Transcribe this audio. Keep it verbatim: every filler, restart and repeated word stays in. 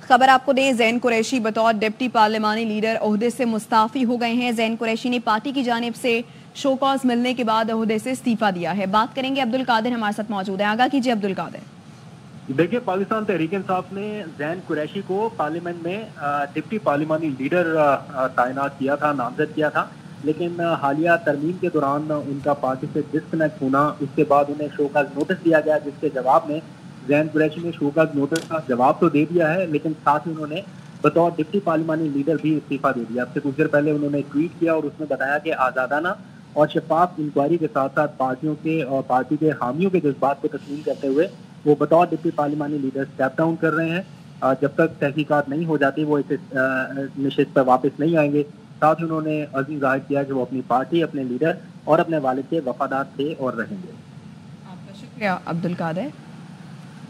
खबर आपको दें, ज़ैन कुरैशी बतौर डिप्टी पार्लिमानी लीडर ओहदे से मुस्ताफी हो गए हैं। ज़ैन कुरैशी ने पार्टी की जानिब से शोकॉज मिलने के बाद ओहदे से इस्तीफा दिया है। बात करेंगे, अब्दुल कादिर हमारे साथ मौजूद है। आगा कीजिए अब्दुल कादिर। देखिए, पाकिस्तान तहरीक इंसाफ ने ज़ैन कुरैशी को पार्लियामेंट में डिप्टी पार्लिमानी लीडर तैनात किया था, नामजद किया था, लेकिन हालिया तरमीम के दौरान उनका पार्टी से डिस्कनेक्ट होना, उसके बाद उन्हें शोकॉज नोटिस दिया गया, जिसके जवाब में ज़ैन कुरैशी ने शोकॉज नोटिस का जवाब तो दे दिया है, लेकिन साथ ही उन्होंने बतौर डिप्टी पार्लिमानी लीडर भी इस्तीफा दे दिया। अब से कुछ देर पहले उन्होंने ट्वीट किया और उसमें बताया कि आज़ादाना और शफाफ इंक्वायरी के साथ साथ पार्टियों के और पार्टी के हामियों के जज्बात को तस्लीम करते हुए वो बतौर डिप्टी पार्लिमानी लीडर स्टेप डाउन कर रहे हैं। जब तक तहकीकात नहीं हो जाती वो इस निशिस्त पर वापस नहीं आएंगे। साथ ही उन्होंने अज़्म जाहिर किया कि वो अपनी पार्टी, अपने लीडर और अपने वालिद के वफादार थे और रहेंगे। आपका शुक्रिया अब्दुल कादिर।